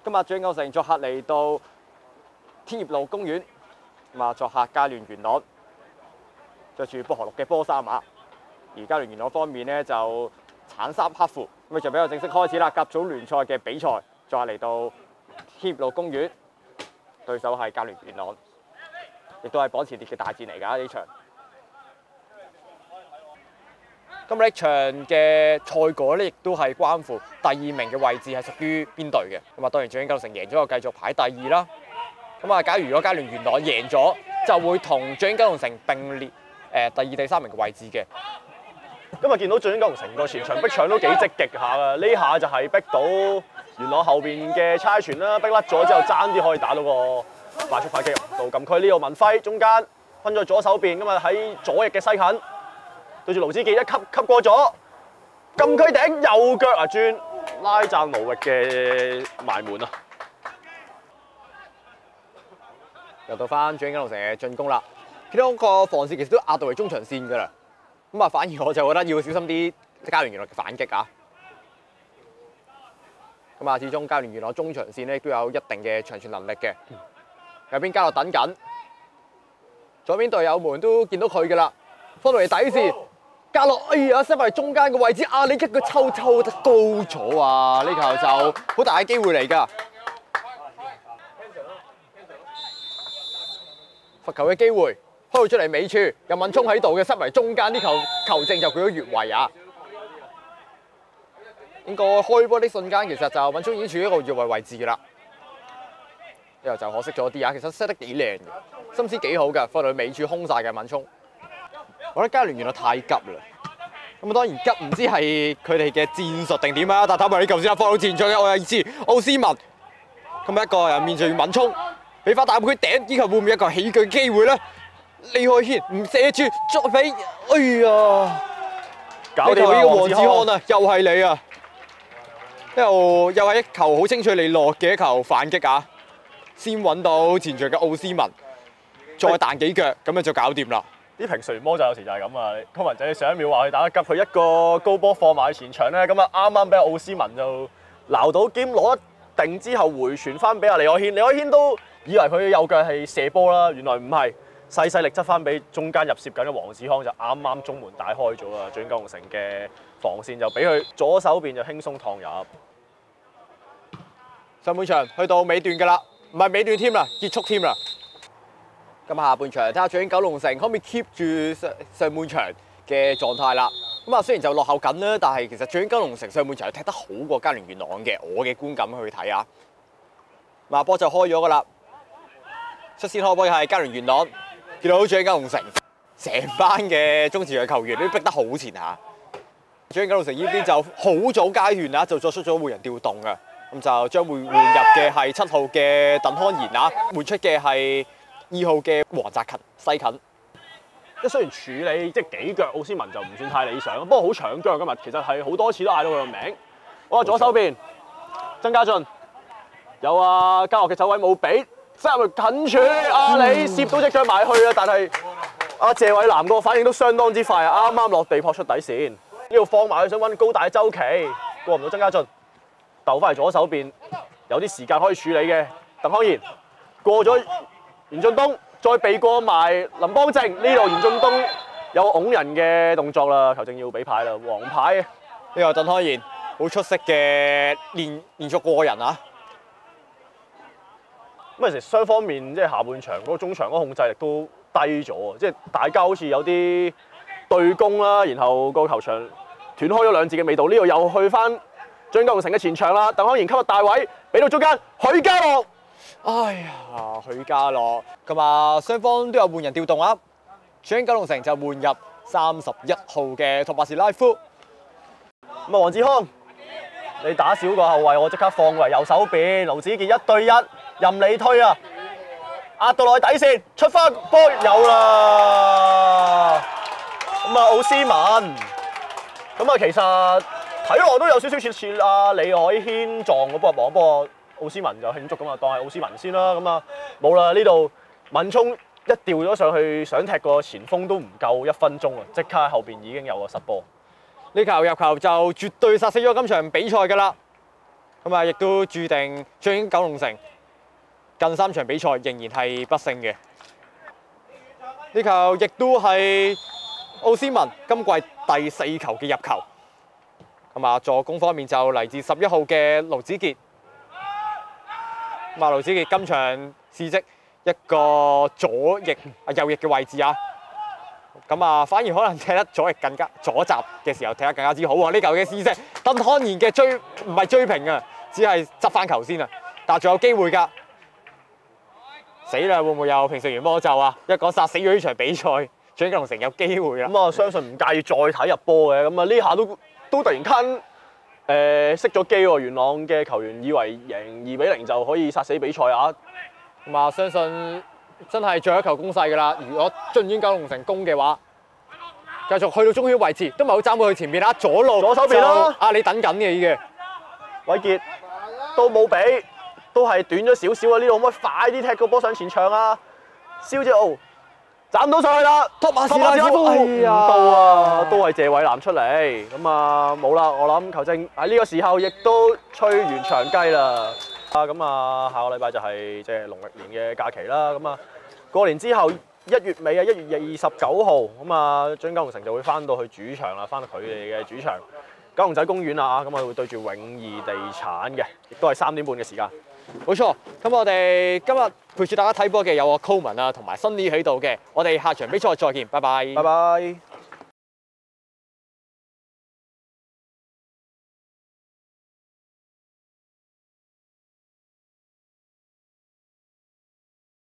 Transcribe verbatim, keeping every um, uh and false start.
今日蔣九成作客嚟到天業路公園，咁啊作客佳聯元朗，着住薄荷綠嘅波衫啊。而佳聯元朗方面呢，就橙衫黑褲，咁啊就比較正式開始啦。甲組聯賽嘅比賽，作客嚟到天業路公園，對手係佳聯元朗，亦都係榜前列嘅大戰嚟㗎呢場。今日呢場嘅賽果咧，亦都係關乎第二名嘅位置係屬於邊隊嘅。咁啊，當然蔣九成贏咗，就繼續排第二啦。咁啊，假如如果佳聯元朗贏咗，就會同蔣九成並列誒、呃、第二、第三名嘅位置嘅。 今日見到蔣九成個前場逼搶都幾積極下㗎，呢下就係逼到元朗後邊嘅差傳啦，逼甩咗之後爭啲可以打到個快速反擊入到禁區。呢度文輝中間分咗左手邊，咁啊喺左翼嘅西近。對住盧子傑一級級過咗禁區頂，右腳啊轉拉贊盧域嘅埋門啊！ 又到翻蔣九成嘅進攻啦，見到個防線其實都壓到嚟中場線㗎啦。咁啊，反而我就覺得要小心啲佳聯元朗嘅反擊啊！咁啊，始終佳聯元朗中場線咧都有一定嘅長傳能力嘅。右邊加樂等緊，左邊隊友們都見到佢㗎啦，放到嚟底線。加落，哎呀，塞埋中間嘅位置，啊！你一個抽抽得高咗啊！呢球就好大嘅機會嚟㗎，罰球嘅機會開到出嚟尾處，有敏聰喺度嘅，塞埋中間呢球球證就舉咗越位啊！應該開波呢瞬間，其實就敏聰已經處於一個越位位置㗎啦。呢球就可惜咗啲啊，其實塞得幾靚嘅，心思幾好㗎，放到尾處空晒嘅敏聰。我覺得佳聯元朗太急啦，咁啊當然急唔知係佢哋嘅戰術定點啊，但睇埋呢球先啦，放到前場嘅我有意思，奧斯文，咁啊一個人面對敏聰，俾翻大半區頂，呢球會唔會一個起腳機會咧？李海軒唔射住，再俾，哎呀，搞掂呢個黃志康啊，又係你啊！又又係一球好清脆利落嘅一球反擊啊！先揾到前場嘅奧斯文，再彈幾腳，咁樣就搞掂啦。 啲平垂魔就有時就係咁啊！湯文仔上一秒話佢打得急，佢一個高波放埋去前場咧，咁啊啱啱俾阿奧斯文就撈到兼攞得定之後回傳翻俾阿李海軒，李海軒都以為佢右腳係射波啦，原來唔係，細細力執翻俾中間入攝緊嘅黃子康就啱啱中門大開咗啊！蔣九成嘅防線就俾佢左手邊就輕鬆趟入。 上半場去到尾段㗎啦，唔係尾段添啦，結束添啦。咁下半場睇下蔣九成可唔可以 keep 住上上半場嘅狀態啦。咁啊雖然就落後緊啦，但係其實蔣九成上半場係踢得好過佳聯元朗嘅，我嘅觀感去睇啊。馬波就開咗㗎啦，率先開波嘅係佳聯元朗，見到蔣九成成班嘅中前場球員都逼得好前下。蔣九成呢邊就好早階段啊，就作出咗換人調動嘅，咁就將會換入嘅係七號嘅鄧康賢啊，換出嘅係二號嘅黃澤勤西近， 即係雖然處理即係幾腳奧斯文就唔算太理想，不過好搶腳今日，其實係好多次都嗌到佢個名。好啊，左手邊曾家俊有啊，嘉樂嘅走位冇俾，塞入近處，阿李攝到隻腳埋去啊，但係阿謝偉南個反應都相當之快啊，啱啱落地撲出底線，呢度放埋去想揾高大周琦，過唔到曾家俊，鬥翻嚟左手邊有啲時間可以處理嘅鄧康賢過咗。嚴俊東再避過埋林邦正，呢度嚴俊東有擁人嘅動作啦，球證要俾牌啦，黃牌。 呢個鄧康賢好出色嘅連連續過人啊！ 咁其實雙方面即係下半場嗰個中場嗰個控制力都低咗，即係大家好似有啲對攻啦，然後個球場斷開咗兩截嘅味道。呢度又去翻蔣九成嘅前場啦，鄧康賢吸入大位，俾到中間許家樂。 哎呀，許家樂咁啊，雙方都有換人調動啊。蔣九成就換入三十一號嘅托馬士拉夫。 咁啊，黃志康，你打少個後衞，我即刻放過嚟右手邊，盧子傑一對一任你推啊，壓到落去底線，出翻波有啦。咁啊，奧斯文，咁啊，其實睇落都有少少似似阿李海軒撞嗰波網，不過奧斯文就慶祝咁啊，當係奧斯文先啦。咁啊，冇啦，呢度敏聰一調咗上去，想踢個前鋒都唔夠一分鐘啊，即刻喺後邊已經有個失波。 呢球入球就絕對殺死咗今場比賽㗎啦。 咁啊，亦都注定將英九龍城近三場比賽仍然係不勝嘅。呢球亦都係奧斯文今季第四球嘅入球。咁啊，助攻方面就嚟自十一號嘅盧子傑。咁啊，盧子傑今場試職一個左翼啊右翼嘅位置啊。咁啊，反而可能踢得左翼更加左閘嘅時候踢得更加之好喎。呢球嘅試射，鄧康然嘅追唔係追平啊，只係執翻球先啊。但係仲有機會㗎，死啦！會唔會有平食完魔咒啊？一講殺死咗呢場比賽，將九龍城有機會啦。 咁啊，相信唔介意再睇入波嘅。咁啊，呢下都都突然間誒熄咗機喎。元朗嘅球員以為贏二比零就可以殺死比賽啊。 咁啊，相信真係最後一球攻勢㗎啦！如果進遠九龍城攻嘅話，繼續去到中圈位置，都唔係好爭到去前面啦，左路左手邊啦， 啊你等緊嘅已經， 偉傑都冇俾，都係短咗少少啊！呢度可唔可以快啲踢個波上前場啊？肖志豪斬到上去啦， 托馬士托馬士夫哎唔到啊，都係謝偉南出嚟，咁啊冇啦，我諗球證喺呢個時候亦都吹完長雞啦。啊，咁啊，下個禮拜就係即係農曆年嘅假期啦。咁啊，過年之後一月尾啊，一月二十九號，咁啊，將九龍城就會翻到去主場啦，翻到佢哋嘅主場九龍仔公園啊。咁啊，會對住永義地產嘅，亦都係三點半嘅時間。 冇錯。咁我哋今日陪住大家睇波嘅有我 Coleman 啊，同埋 Sunny 喺度嘅。我哋下場比賽再見，拜拜。 拜拜。